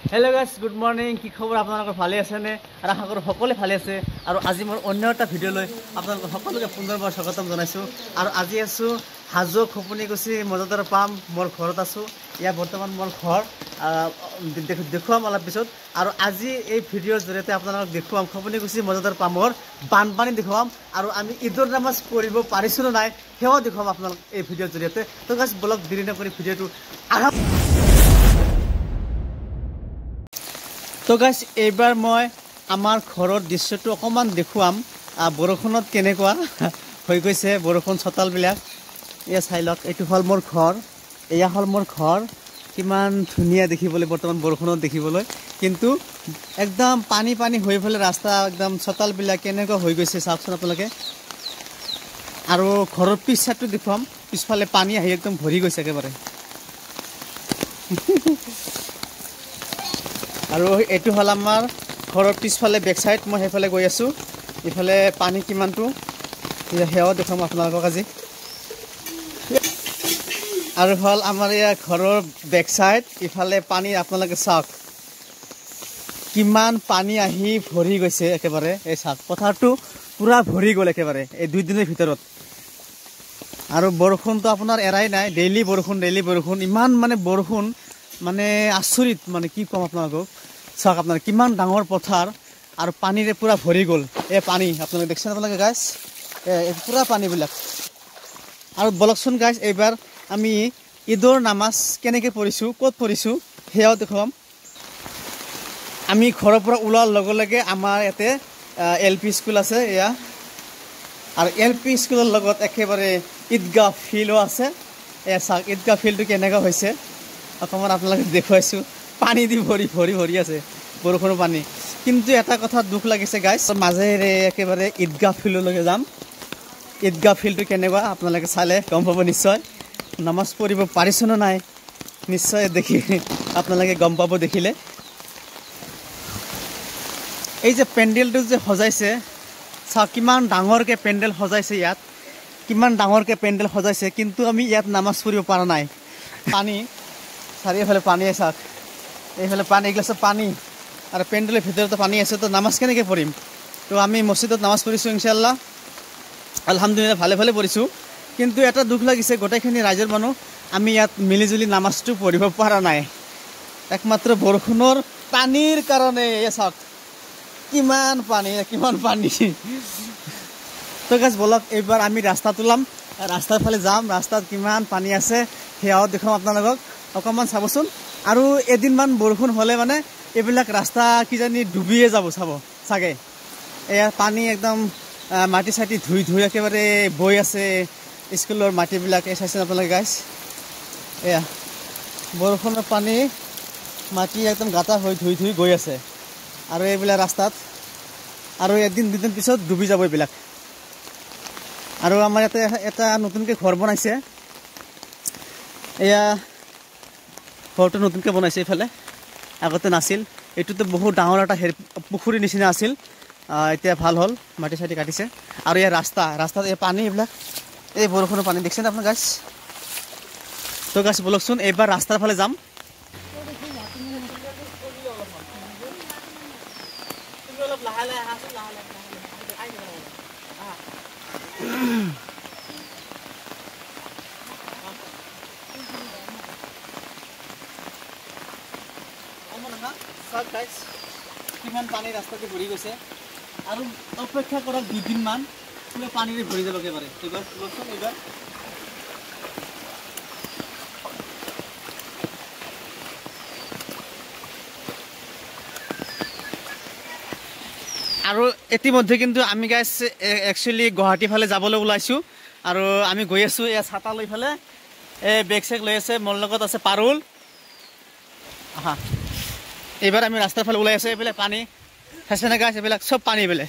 hello guys good morning কি খবৰ আপোনালোকৰ ভালে আছে নে আৰু আশা কৰো সকলোৱে ভালে আছে আৰু আজি মোৰ অন্য এটা ভিডিও লৈ আপোনালোক সকলোকে পুনৰবাৰ স্বাগতম জনাইছো আৰু আজি আছো হাজো খপনিকুছি মজাদাৰ পাম মোৰ ঘৰত আছো ইয়া বৰ্তমান মোৰ ঘৰ দেখুৱাম অলপ পিছত আৰু আজি এই ভিডিওৰ জৰিয়তে আপোনালোকক দেখুৱাম খপনিকুছি মজাদাৰ পামৰ বানপানী দেখুৱাম আৰু আমি ঈদৰ নামাজ পঢ়িব পাৰিছো নে নাই হেও দেখুৱাম আপোনালোক এই ভিডিওৰ জৰিয়তে তো গাইস ব্লগ দেৰি নকৰি ভিডিওটো আৰম্ভ তো গাইস এইবাৰ মই আমাৰ ঘৰৰ দৃশ্যটো অকমান দেখুৱাম বৰখনত কেনেকুৱা হৈ গৈছে বৰখন ছতাল বিলাক এয়া চাইলক এটো হল মোৰ ঘৰ এয়া হল মোৰ ঘৰ কিমান ধুনিয়া দেখিবলৈ বৰ্তমান বৰখনত দেখিবলৈ কিন্তু একদম পানী পানী হৈ ফলে ৰাস্তা একদম ছতাল বিলাক কেনেকুৱা হৈ গৈছে চাওকচোন আপোনালোকে আৰু ঘৰৰ পিছটো দেখুৱাম পিছফালে পানী আহি একদম ভৰি গৈছে একেবাৰে আৰু এটো হল আমাৰ ঘৰৰ পিছফালে বেক সাইড মই হেফালে গৈ আছো ইফালে পানী কিমানটো হেও দেখুৱাম আপোনালোকক আজি আৰু হল আমাৰ ইয়া ঘৰৰ বেক সাইড ইফালে পানী আপোনালোকে চাওক কিমান পানী আহি ভৰি গৈছে একেবাৰে এই চাওক পথাৰটো পুৰা ভৰি গল একেবাৰে এই দুই দিনৰ ভিতৰত আৰু বৰষুণটো আপোনাৰ এৰাই নাই ডেইলি বৰষুণ ইমান মানে বৰষুণ মানে আচৰিত মানে কি কম আপোনালোকক চাওক আপোনাৰ কিমান ডাঙৰ পথাৰ আৰু পানীৰে পুৰা ভৰি গল এই পানী আপোনালোকে দেখছেন আপোনালোকে গাইস এই পুৰা পানী বিলাক আৰু বলকচোন গাইস এইবাৰ আমি ঈদৰ নামাজ কেনেকৈ পঢ়িছো ক'ত পঢ়িছো হেও দেখুৱাম আমি ঘৰৰ পৰা ওলাৰ লগে লগে আমাৰ ইয়াতে এলপি স্কুল আছে এয়া আৰু এলপি স্কুলৰ লগত একেবাৰে ঈদগাহ ফিল্ডো আছে এয়া চাওক ঈদগাহ ফিল্ডটো কেনেকুৱা হৈছে অকমান আপোনালোকে দেখুৱাইছো পানী দি ভৰি আছে বৰষুণৰ পানী কিন্তু এটা কথা দুখ লাগিছে গাইস মাজেৰে একেবাৰে ঈদগাহ ফিল্ডলৈকে যাম ঈদগাহ ফিল্ডটো কেনেকুৱা আপোনালোকে চালে গম পাব নিশ্চয় নামাজ পঢ়িব পাৰিছ নে নাই নিশ্চয় দেখি আপোনালোকে গম পাব দেখিলে এই যে পেন্ডেলটো যে সজাইছে চাওক কিমান ডাঙৰকে পেন্ডেল সজাইছে ইয়াত কিমান ডাঙৰকে পেন্ডেল সজাইছে কিন্তু আমি ইয়াত নামাজ পঢ়িব পৰা নাই পানী চাৰিওফালে পানী আছে এইফালে পানী এগিলাছ পানী আৰু পেন্ডেলৰ ভিতৰতে পানী আছে তো নামাজ কেনেকৈ পঢ়িম তো আমি মছজিদত নামাজ পঢ়িছোঁ ইনশাআল্লাহ আলহামদুলিল্লাহ ভালে ভালে পঢ়িছোঁ কিন্তু এটা দুখ লাগিছে গোটেইখিনি ৰাইজৰ মানুহ আমি ইয়াত মিলিজুলি নামাজটো পঢ়িব পৰা নাই একমাত্ৰ বৰষুণৰ পানীৰ কাৰণে চাওক কিমান পানী তো গাইস বলক এইবাৰ আমি ৰাস্তাত ওলাম ৰাস্তাৰ ফালে যাম ৰাস্তাত কিমান পানী আছে সেয়াও দেখুৱাম আপোনালোকক অকমান চাবচোন আৰু এদিনমান বৰষুণ হলে মানে এইবিলাক ৰাস্তা কিজানি ডুবিয়ে যাব চাব চাগে এয়া পানী একদম মাটি চাটি ধুই একেবাৰে বৈ আছে স্কুলৰ মাটিবিলাক এই চাইছেন আপোনালোকে গাইস এয়া বৰষুণৰ পানী মাটি একদম গাঁতা হৈ ধুই গৈ আছে আৰু এইবিলাক ৰাস্তাত আৰু এদিন দুদিন পিছত ডুবি যাব এইবিলাক আৰু আমাৰ ইয়াতে এটা নতুনকৈ ঘৰ বনাইছে এয়া ঘৰটো নতুনকৈ বনাইছে এইফালে আগতে নাছিল এইটোতো বহুত ডাঙৰ এটা পুখুৰীৰ নিচিনা আছিল এতিয়া ভাল হ'ল মাটি চাটি কাটিছে আৰু ইয়াৰ ৰাস্তাত এই পানী এইবিলাক এই বৰষুণৰ পানী দেখছেন আপোনাৰ গাইস তো গাইস বলকচোন এইবাৰ ৰাস্তাৰ ফালে যাম কিমান পানী ৰাস্তাতে ভৰি গৈছে আৰু অপেক্ষা কৰক দুদিনমান পুৰা পানীৰে ভৰি যাব একেবাৰে এইবাৰ আৰু ইতিমধ্যে কিন্তু আমি গাইস একচুৱেলি গুৱাহাটী ফালে যাবলৈ ওলাইছোঁ আৰু আমি গৈ আছোঁ এয়া ছাতা লৈ ফালে এই বেগ চেগ লৈ আছে মোৰ লগত আছে পাৰুল আহা এইবাৰ আমি ৰাস্তাৰ ফালে ওলাই আছো এইবিলাক পানী চাইছে না গাইস এইবিলাক সব পানী বেলে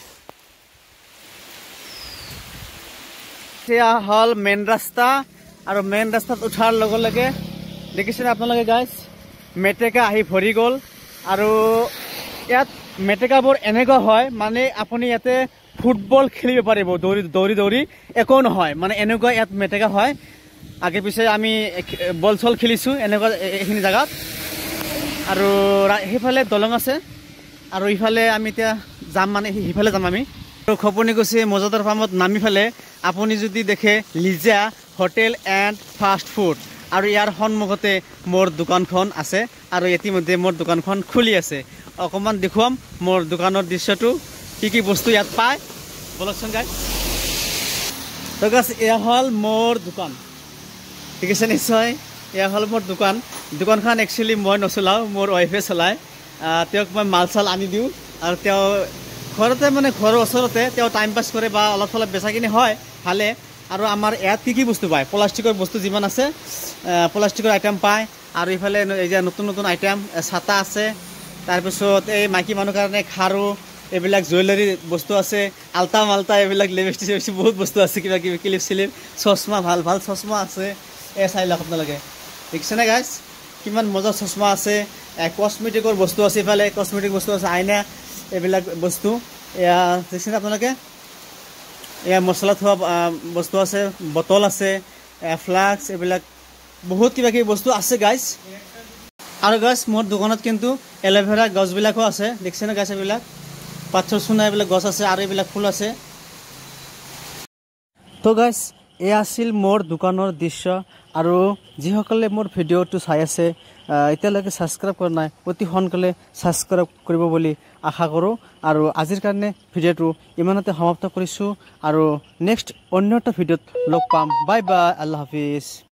এয়া হল মেইন ৰাস্তা আৰু মেইন ৰাস্তাত উঠাৰ লগে লগে দেখিছেনে আপোনালোকে গাইস মেটেকা আহি ভৰি গ'ল আৰু ইয়াত মেটেকাবোৰ এনেকুৱা হয় মানে আপুনি ইয়াতে ফুটবল খেলিব পাৰিব দৌৰি একো নহয় মানে এনেকুৱা ইয়াত মেটেকা হয় আগে পিছে আমি বল চল খেলিছোঁ এনেকুৱা এইখিনি জায়গাত আৰু সেইফালে দলং আছে আৰু ইফালে আমি এতিয়া যাম মানে সিফালে যাম আমি আৰু খপনিকুছি মজাদাৰ ফাৰ্মত নামি ফালে আপুনি যদি দেখে Liza hotel and fast food আৰু ইয়াৰ সন্মুখতে মোৰ দোকানখন আছে আৰু ইতিমধ্যে মোৰ দোকানখন খুলি আছে অকণমান দেখুৱাম মোৰ দোকানৰ দৃশ্যটো কি বস্তু ইয়াত পায় বলকচোন গাইজ তো গাইজ এয়া হ'ল মোৰ দোকান ঠিক আছে নিশ্চয় এয়া হ'ল মোৰ দোকানখন একচুৱেলি মই নচলাওঁ মোৰ ৱাইফে চলায় তেওঁক মই মাল চাল আনি দিওঁ আৰু তেওঁ ঘৰতে মানে ঘৰৰ ওচৰতে তেওঁ টাইম পাছ কৰে বা অলপ চলপ বেচা কিনি হয় ভালে আৰু আমাৰ ইয়াত কি বস্তু পায় প্লাষ্টিকৰ বস্তু যিমান আছে প্লাষ্টিকৰ আইটেম পায় আৰু ইফালে এই যে নতুন নতুন আইটেম ছাতা আছে তাৰপিছত এই মাইকী মানুহৰ কাৰণে খাৰু এইবিলাক জুৱেলাৰী বস্তু আছে আল্টা মাল্টা এইবিলাক লিপষ্টিক বহুত বস্তু আছে কিবা কিবি ক্লিপ চিলিপ চশমা ভাল ভাল চশমা আছে চাই লওক আপোনালোকে দেখিছেনে গাইজ কিমান মজা চশমা আছে কচমেটিকৰ বস্তু আছে ইফালে কচমেটিক বস্তু আছে আইনা এইবিলাক বস্তু এয়া দেখিছেনে আপোনালোকে এয়া মছলা থোৱা বস্তু আছে বটল আছে ফ্লাক্স এইবিলাক বহুত কিবা কিবি বস্তু আছে গাইজ আৰু গাইজ মোৰ দোকানত কিন্তু এল'ভেৰা গছবিলাকো আছে দেখিছেনে গাইজ এইবিলাক পাথৰ চুনা এইবিলাক গছ আছে আৰু এইবিলাক ফুল আছে তো গাইজ এয়া আছিল মোৰ দোকানৰ দৃশ্য আৰু যিসকলে মোৰ ভিডিঅ'টো চাই আছে এতিয়ালৈকে ছাবস্ক্ৰাইব কৰা নাই অতি সোনকালে ছাবস্ক্ৰাইব কৰিব বুলি আশা কৰোঁ আৰু আজিৰ কাৰণে ভিডিঅ'টো ইমানতে সমাপ্ত কৰিছোঁ আৰু নেক্সট অন্য এটা ভিডিঅ'ত লগ পাম বাই বাই আল্লাহ হাফিজ